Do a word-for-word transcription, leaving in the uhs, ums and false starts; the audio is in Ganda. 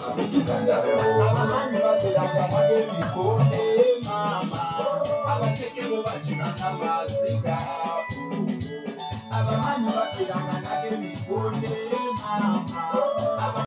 abamanyi bateranga bag'ebikonde mama abateke bo bakiranga maziga abamanyi bateranga nag'ebikonde mama